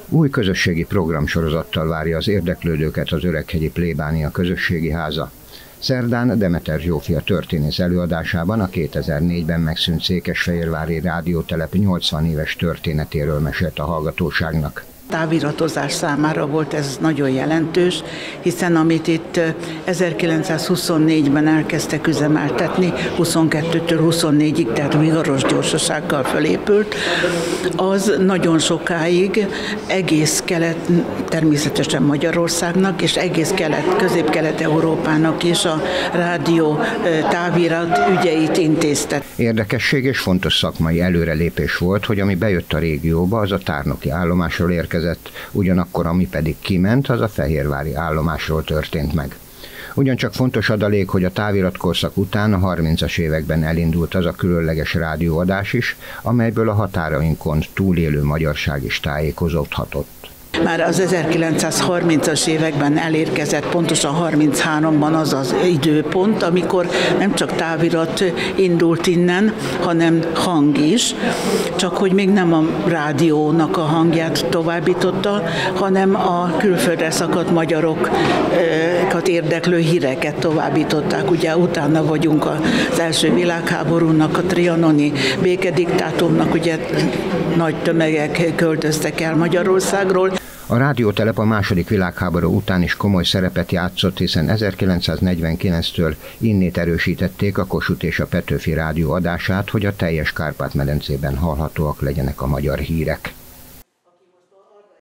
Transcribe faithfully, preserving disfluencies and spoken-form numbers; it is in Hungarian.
Új közösségi programsorozattal várja az érdeklődőket az Öreghegyi Plébánia Közösségi Háza. Szerdán Demeter Zsófia történész előadásában a kétezer-négyben megszűnt székesfehérvári rádiótelep nyolcvan éves történetéről mesélt a hallgatóságnak. Táviratozás számára volt ez nagyon jelentős, hiszen amit itt ezerkilencszázhuszonnégyben elkezdtek üzemeltetni, huszonkettőtől huszonnégyig, tehát viharos gyorsasággal felépült, az nagyon sokáig egész kelet, természetesen Magyarországnak, és egész kelet, közép-kelet-európának is a rádió távirat ügyeit intézte. Érdekesség és fontos szakmai előrelépés volt, hogy ami bejött a régióba, az a tárnoki állomásról érkezett, ugyanakkor ami pedig kiment, az a fehérvári állomásról történt meg. Ugyancsak fontos adalék, hogy a táviratkorszak után a harmincas években elindult az a különleges rádióadás is, amelyből a határainkon túlélő magyarság is tájékozódhatott. Már az ezerkilencszázharmincas években elérkezett, pontosan harmincháromban az az időpont, amikor nem csak távirat indult innen, hanem hang is, csak hogy még nem a rádiónak a hangját továbbította, hanem a külföldre szakadt magyarokat érdeklő híreket továbbították. Ugye utána vagyunk az első világháborúnak, a trianoni békediktátumnak, ugye nagy tömegek költöztek el Magyarországról. A rádiótelep a második világháború után is komoly szerepet játszott, hiszen ezerkilencszáznegyvenkilenctől innét erősítették a Kossuth és a Petőfi rádió adását, hogy a teljes Kárpát-medencében hallhatóak legyenek a magyar hírek.